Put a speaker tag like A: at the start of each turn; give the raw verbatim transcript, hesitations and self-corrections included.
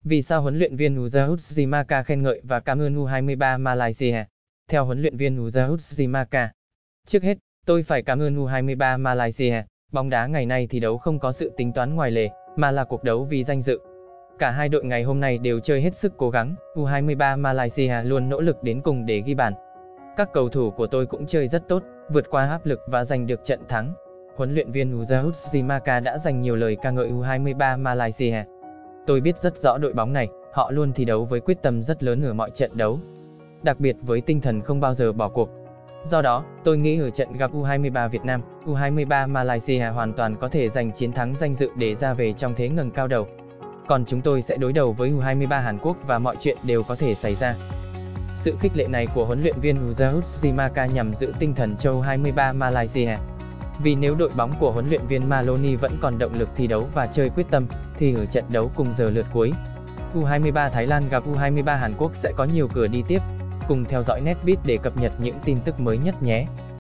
A: Vì sao huấn luyện viên Uzahud Zimaka khen ngợi và cảm ơn U hai mươi ba Malaysia? Theo huấn luyện viên Uzahud Zimaka, trước hết, tôi phải cảm ơn U hai mươi ba Malaysia. Bóng đá ngày nay thi đấu không có sự tính toán ngoài lề, mà là cuộc đấu vì danh dự. Cả hai đội ngày hôm nay đều chơi hết sức cố gắng. U hai mươi ba Malaysia luôn nỗ lực đến cùng để ghi bàn. Các cầu thủ của tôi cũng chơi rất tốt, vượt qua áp lực và giành được trận thắng. Huấn luyện viên Uzahud Zimaka đã dành nhiều lời ca ngợi U hai mươi ba Malaysia. Tôi biết rất rõ đội bóng này, họ luôn thi đấu với quyết tâm rất lớn ở mọi trận đấu. Đặc biệt với tinh thần không bao giờ bỏ cuộc. Do đó, tôi nghĩ ở trận gặp U hai mươi ba Việt Nam, U hai mươi ba Malaysia hoàn toàn có thể giành chiến thắng danh dự để ra về trong thế ngẩng cao đầu. Còn chúng tôi sẽ đối đầu với U hai mươi ba Hàn Quốc và mọi chuyện đều có thể xảy ra. Sự khích lệ này của huấn luyện viên Uzahud Zimaka nhằm giữ tinh thần cho U hai mươi ba Malaysia. Vì nếu đội bóng của huấn luyện viên Maloney vẫn còn động lực thi đấu và chơi quyết tâm, thì ở trận đấu cùng giờ lượt cuối, U hai mươi ba Thái Lan gặp U hai mươi ba Hàn Quốc sẽ có nhiều cửa đi tiếp. Cùng theo dõi Netbeat để cập nhật những tin tức mới nhất nhé!